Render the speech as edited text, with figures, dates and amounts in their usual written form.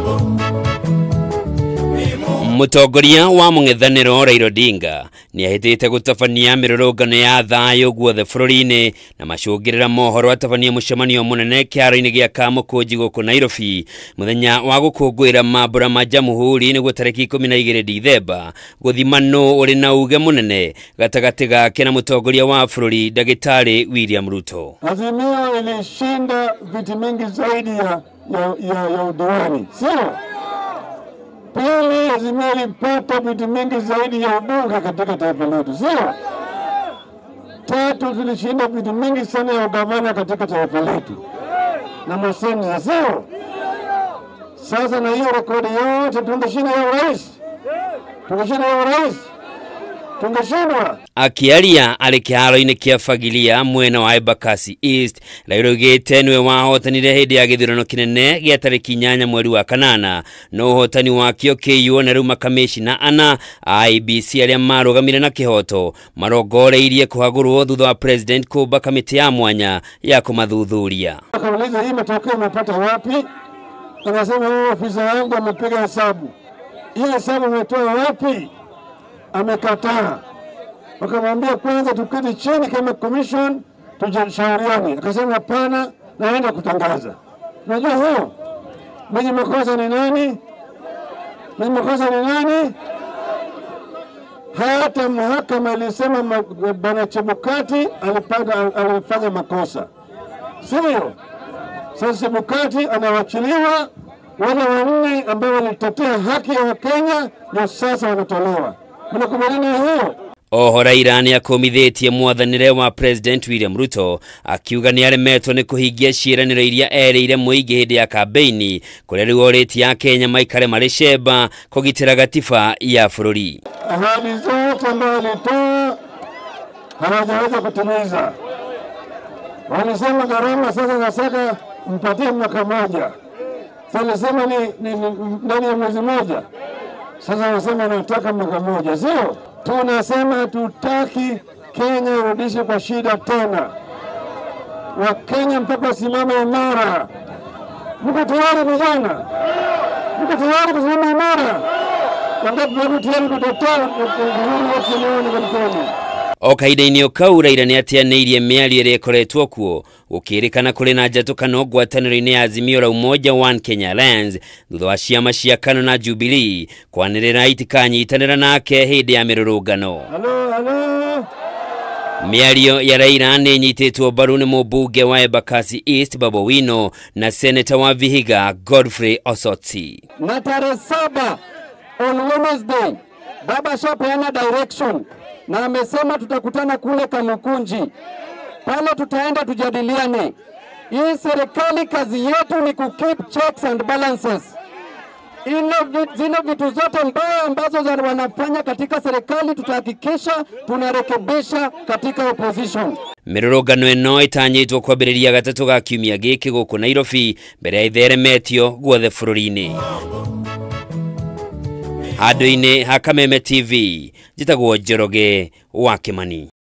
Mutongoria wa mung'ethaniro Raila Odinga ni ahitite gutabania mirurungano ya thayo guothe bururi-ini na macungirira mohoro atabania mucemanio munene kiaro-ini gia Kamukunji guku Nairobi muthenya wa gukungwira mambura ma Jamhuri niguo tariki 12 Dithemba guthima no uri na uge munene gatagati gake na mutongoria wa bururi Dagitari William Ruto. Azimio ilishinda viti mingi zaidi ya udiwani, sio? Pili, Azimio ilipata viti mingi zaidi ya ubunge katika taifa letu, sio? Tatu, tulishinda viti mingi sana ya ugavana katika taifa letu na maseneta, sio? Sasa na hiyo rekodi yote tungeshinda ya urais, tungeshinda ya urais, tungeshindwa. Akiaria ari kiaro-ini kia Fagilia mwena wa Embakasi East, Raila augite niwe wahotanire hindi ya githurano kinene gia tariki 8 mweri wa kanana, no uhotani wakio KU na riu makamishina ana IEBC aria marugamire na kihoto marongoreirie kuhagurwo thutha wa president kumba kamiti ya mwanya ya kumathuthuria. Akauliza hii matokeo umepata wapi? Anasema ofisa wangu amepiga hesabu. Hii hesabu umetoa wapi? Amekataa. Wakamwambia kwanza tuketi chini kama commission tujashauriane. Akasema hapana, naenda kutangaza. Unajua hiyo? Mwenye makosa ni nani? Mwenye makosa ni nani? Hata mahakama ilisema Bwana Chebukati alifanya makosa, sio? Sasa Chebukati anawachiliwa, wale wanne ambao walitetea haki ya Wakenya na sasa wanatolewa. Mnakubaliana hiyo? Oho Raila ni akomithitie mwathanire wa President William Ruto akiuga ni aremetwo ni kuhingia ciiraniro iria erire muingi hindi ya kampeini kuria riu oriti ya Kenya maikare mari cemba kugitira gatiba ya bururi. Ahadi zote ambazo alitoa hawajaweza kutimiza. Walisema gharama sasa nasaka mpatie mwaka moja. Sasa walisema ni ndani ya mwezi moja. Sasa wanasema nataka mwaka moja, sio? Tunasema tutaki Kenya irudishe kwa shida tena. Wakenya mpaka simama imara. Mko tayari vijana? Mko tayari kusimama imara? Wangapi wako tayari kutetea uhuru wa Kenya kwa mkono? Okaida-ini ukau Raila ni atianiirie miario iria ikoretwo kuo ukirikana kuri na njatukano ngwataniro-ini ya Azimio la Umoja One Kenya Alliance thutha wa ciama cia KANU na Jubilee kwanirira itikanyitanira nake hindi ya mirurungano. Hello. Miario ya Raila ni nyititwo mbaru ni mubunge wa Embakasi East Babu Owino na seneta wa Vihiga Godfrey Osotsi. Na tarehe 7 on Wednesday baba shapeana direction na amesema tutakutana kule Kamukunji. Pale tutaenda tujadiliane. Hii serikali kazi yetu ni kukeep checks and balances. Zile vitu zote mbaya ambazo wanafanya katika serikali tutahakikisha tunarekebisha katika opposition. Mirurungano ino itanyitwo kwambiriria gatatu ga kiumia giki guku Nairobi mbere ya itheremetio guothe bururi-ini. Handu-ini ha Kameme TV, njitagwo Njoroge wa Kimani.